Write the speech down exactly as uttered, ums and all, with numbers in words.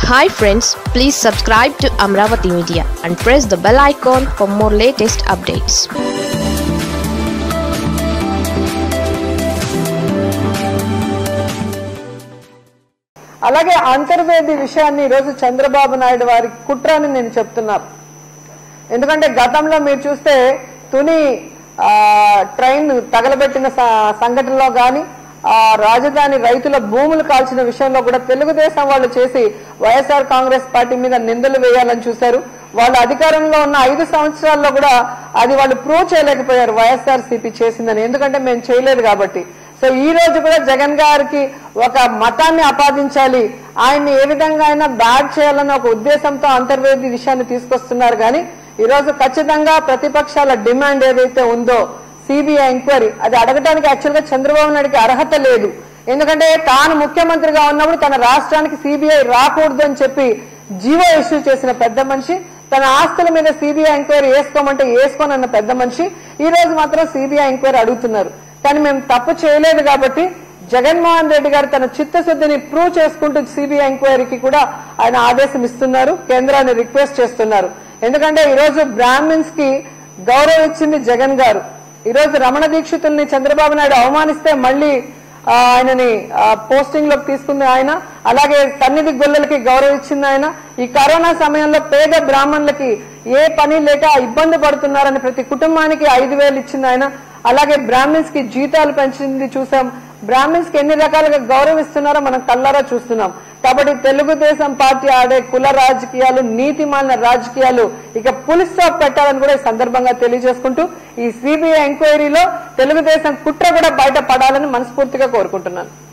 Hi friends, please subscribe to Amaravathi Media and press the bell icon for more latest updates. అలాగే అంతర్వేది విషయాన్ని ఈ రోజు చంద్రబాబు నాయుడు వారి కుట్రని నేను చెప్తున్నాను. ఎందుకంటే గతంలో మీరు చూస్తే తుని ట్రైన్ తగలబెట్టిన సంఘటనలో గాని రాజధాని రైతుల భూములు కాల్చిన విషయంలో కూడా తెలుగుదేశం వాళ్ళు చేసి వైఎస్ఆర్ కాంగ్రెస్ పార్టీ మీద నిందలు వేయాలని చూశారు. వాళ్ళు అధికారంలో ఉన్న ఐదు సంవత్సరాల్లో కూడా అది వాళ్ళు ప్రూవ్ చేయలేకపోయారు వైఎస్ఆర్ సిపి చేసిందని, ఎందుకంటే మేము చేయలేదు కాబట్టి. సో ఈ రోజు కూడా జగన్ గారికి ఒక మతాన్ని ఆపాదించాలి, ఆయన్ని ఏ విధంగా అయినా బ్యాడ్ చేయాలన్న ఒక ఉద్దేశంతో అంతర్వేది విషయాన్ని తీసుకొస్తున్నారు. కానీ ఈ రోజు ఖచ్చితంగా ప్రతిపక్షాల డిమాండ్ ఏదైతే ఉందో సిబిఐ ఎంక్వైరీ, అది అడగడానికి యాక్చువల్ గా చంద్రబాబు నాయుడుకి అర్హత లేదు. ఎందుకంటే తాను ముఖ్యమంత్రిగా ఉన్నప్పుడు తన రాష్ట్రానికి సిబిఐ రాకూడదు అని చెప్పి జీవో ఇష్యూ చేసిన పెద్ద మనిషి, తన ఆస్తుల మీద సిబిఐ ఎంక్వైరీ వేసుకోమంటే వేసుకోనన్న పెద్ద మనిషి ఈ రోజు మాత్రం సిబిఐ ఎంక్వైరీ అడుగుతున్నారు. కానీ మేము తప్పు చేయలేదు కాబట్టి జగన్మోహన్ రెడ్డి గారు తన చిత్తశుద్ధిని ప్రూవ్ చేసుకుంటూ సిబిఐ ఎంక్వైరీకి కూడా ఆయన ఆదేశం ఇస్తున్నారు, కేంద్రాన్ని రిక్వెస్ట్ చేస్తున్నారు. ఎందుకంటే ఈ రోజు బ్రాహ్మిన్స్ కి గౌరవం ఇచ్చింది జగన్ గారు. ఈ రోజు రమణ దీక్షితుల్ని చంద్రబాబు నాయుడు అవమానిస్తే మళ్లీ ఆయనని పోస్టింగ్ లోకి తీసుకుంది ఆయన. అలాగే సన్నిధి గొల్లలకి గౌరవం ఇచ్చింది ఆయన. ఈ కరోనా సమయంలో పేద బ్రాహ్మణులకి ఏ పని లేక ఇబ్బంది పడుతున్నారని ప్రతి కుటుంబానికి ఐదు వేలు ఇచ్చింది ఆయన. అలాగే బ్రాహ్మిన్స్ కి జీతాలు పెంచింది చూసాం. బ్రాహ్మిన్స్ కి ఎన్ని రకాలుగా గౌరవం ఇస్తున్నారో మనం కళ్ళారా చూస్తున్నాం. కాబట్టి తెలుగుదేశం పార్టీ ఆడే కుల రాజకీయాలు, నీతిమాలిన రాజకీయాలు ఇక పులి స్టాప్ పెట్టాలని కూడా ఈ సందర్భంగా తెలియజేసుకుంటూ ఈ సిబిఐ ఎంక్వైరీలో తెలుగుదేశం కుట్ర కూడా బయటపడాలని మనస్ఫూర్తిగా కోరుకుంటున్నాను.